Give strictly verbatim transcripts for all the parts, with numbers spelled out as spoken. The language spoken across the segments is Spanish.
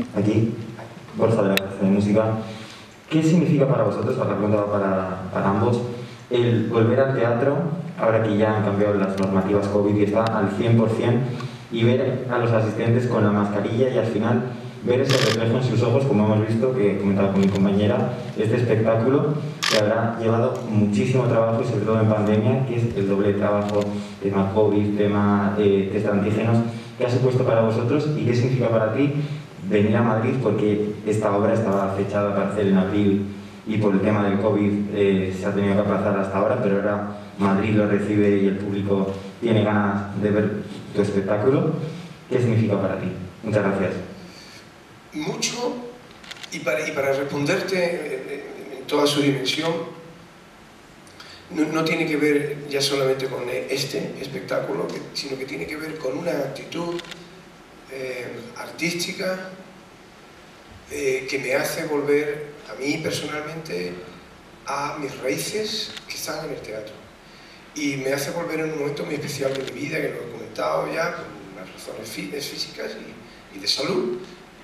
aquí, Borja de la Casa de Música. ¿Qué significa para vosotros, la pregunta va para, para ambos, el volver al teatro, ahora que ya han cambiado las normativas COVID y está al cien por cien, y ver a los asistentes con la mascarilla y al final ver ese reflejo en sus ojos, como hemos visto, que comentaba con mi compañera, este espectáculo que habrá llevado muchísimo trabajo y sobre todo en pandemia, que es el doble trabajo, tema COVID, tema eh, test de antígenos, ¿qué ha supuesto para vosotros y qué significa para ti venir a Madrid? Porque esta obra estaba fechada para hacer en abril y por el tema del COVID eh, se ha tenido que aplazar hasta ahora, pero ahora Madrid lo recibe y el público tiene ganas de ver tu espectáculo. ¿Qué significa para ti? Muchas gracias. Mucho, y para, y para responderte en, en toda su dimensión, no, no tiene que ver ya solamente con este espectáculo, que, sino que tiene que ver con una actitud eh, artística eh, que me hace volver a mí personalmente a mis raíces que están en el teatro. Y me hace volver en un momento muy especial de mi vida, que lo he comentado ya, por unas razones físicas y, y de salud,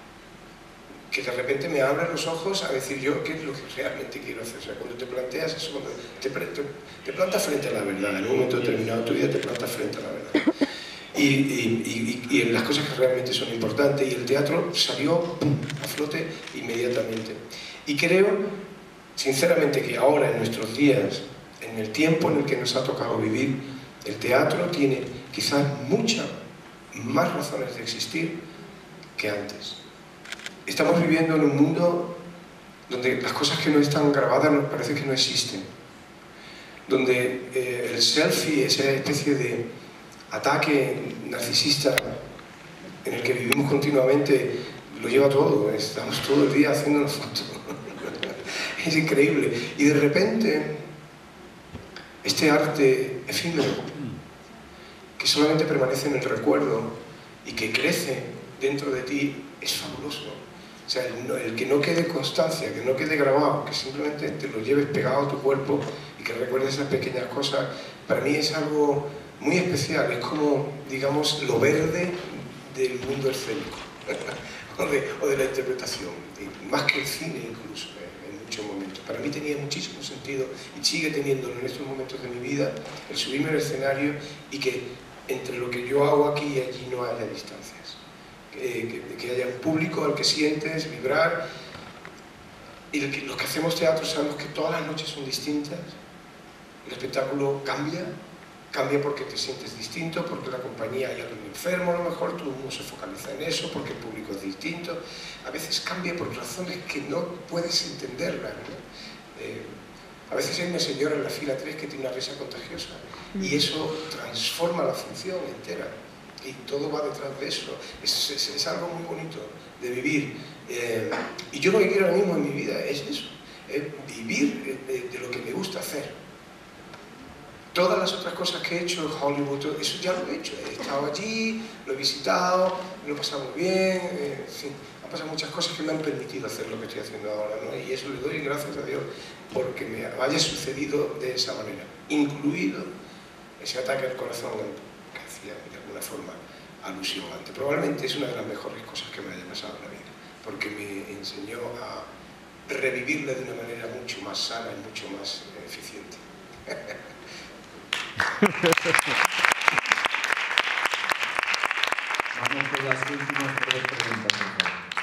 que de repente me abren los ojos a decir yo qué es lo que realmente quiero hacer. O sea, cuando te planteas eso, cuando te, te, te plantas frente a la verdad, en un momento determinado de tu vida te plantas frente a la verdad. Y, y, y, y en las cosas que realmente son importantes, y el teatro salió pum, a flote inmediatamente. Y creo, sinceramente, que ahora, en nuestros días, en el tiempo en el que nos ha tocado vivir, el teatro tiene quizás muchas más razones de existir que antes. Estamos viviendo en un mundo donde las cosas que no están grabadas nos parece que no existen, donde eh, el selfie, esa especie de ataque narcisista en el que vivimos continuamente, lo lleva todo. Estamos todo el día haciéndonos fotos. Es increíble. Y de repente, este arte efímero, que solamente permanece en el recuerdo y que crece dentro de ti, es fabuloso. O sea, el, el que no quede constancia, que no quede grabado, que simplemente te lo lleves pegado a tu cuerpo y que recuerdes esas pequeñas cosas, para mí es algo muy especial. Es como, digamos, lo verde del mundo escénico o, de, o de la interpretación, y más que el cine incluso, en, en muchos momentos. Para mí tenía muchísimo sentido y sigue teniéndolo en estos momentos de mi vida, el subirme al escenario y que entre lo que yo hago aquí y allí no haya distancias. Que, que, que haya un público al que sientes vibrar, y que, los que hacemos teatro sabemos que todas las noches son distintas. El espectáculo cambia, cambia porque te sientes distinto, porque la compañía hay alguien enfermo, a lo mejor tú no se focaliza en eso, porque el público es distinto. A veces cambia por razones que no puedes entenderlas, ¿no? Eh, a veces hay una señora en la fila tres que tiene una risa contagiosa y eso transforma la función entera. Y todo va detrás de eso. Es, es, es algo muy bonito de vivir. Eh, y yo lo que quiero ahora mismo en mi vida es eso, es vivir de, de lo que me gusta hacer. Todas las otras cosas que he hecho en Hollywood, todo, eso ya lo he hecho. He estado allí, lo he visitado, lo he pasado muy bien, eh, en fin, han pasado muchas cosas que me han permitido hacer lo que estoy haciendo ahora, ¿no? Y eso le doy gracias a Dios porque me haya sucedido de esa manera, incluido ese ataque al corazón que hacía de alguna forma alusión antes. Probablemente es una de las mejores cosas que me haya pasado en la vida, porque me enseñó a revivirla de una manera mucho más sana y mucho más eficiente. Vamos con las últimas tres preguntas, por favor.